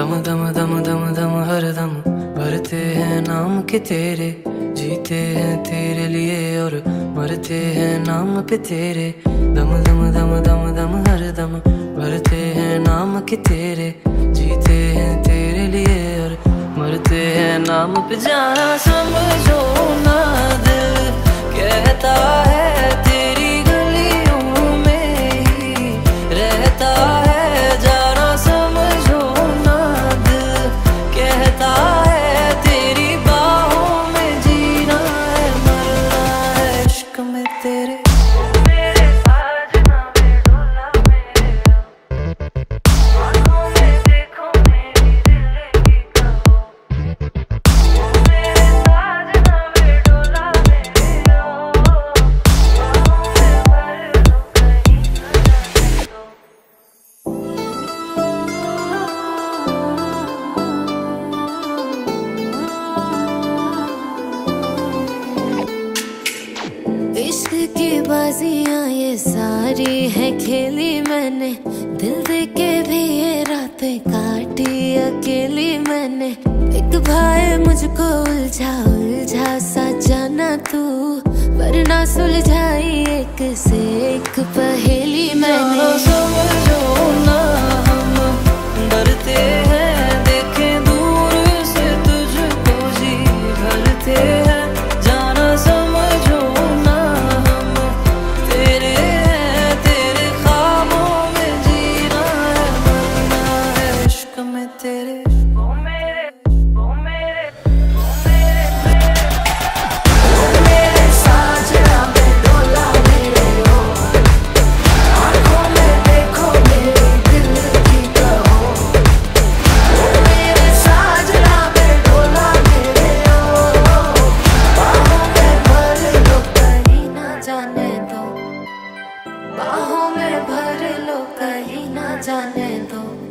दम दम दम दम दम हर दम भरते हैं नाम के तेरे, जीते हैं तेरे लिए और मरते हैं नाम पे तेरे। दम दम दम दम दम हर दम भरते हैं नाम के तेरे, जीते हैं तेरे लिए और मरते हैं नाम पे। जाना समझो ना दिल कहता है तेरी गलियों में ही रहता है। जाना समझो ना दिल कहता है तेरी बाहों में जीना है, मरना है इश्क में तेरे। इश्क की बाजियां ये सारी है खेली मैंने, दिल दे के भी ये रातें काटी अकेली मैंने। एक भाई मुझको उलझा उलझा सा जाना तू, वरना सुलझाई एक से एक पहेली मैंने। समझो ना हम डरते हैं देखे दूर से तुझको जी भरते हैं। जाना समझो ना हम तेरे हैं, तेरे ख्वाबों में जीना है, मरना है इश्क में तेरे। ओ मेरे ओ मेरे ओ मेरे ओ मेरे साजना में डोला मेरे हो, आँखों में देखो मेरे दिल की कहो। ओ मेरे साजना में डोला मेरे हो, बाहों में भर लो कहीं ना जाने दो, बाहों में भर लो कहीं ना जाने दो।